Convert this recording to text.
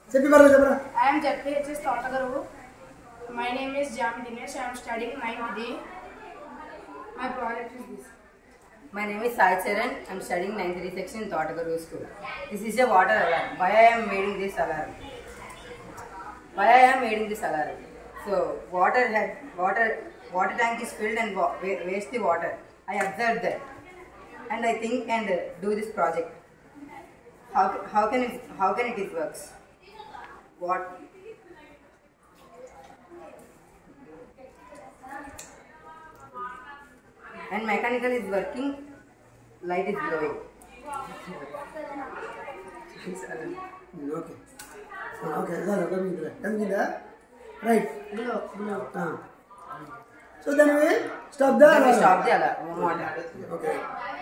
I am ZPHS Totagaru. My name is Jam Dinesh. I am studying 9th D. My project is this. My name is Sai Charan. I am studying 9th D section in Totagaru school. This is a water alarm. Why I am making this alarm? So water tank is filled and waste the water. I observed that, and I think and do this project. How can it works? What? And mechanical is working. Light is glowing. Okay. Right. Below. So then we stop the alarm. Stop the alarm. Okay.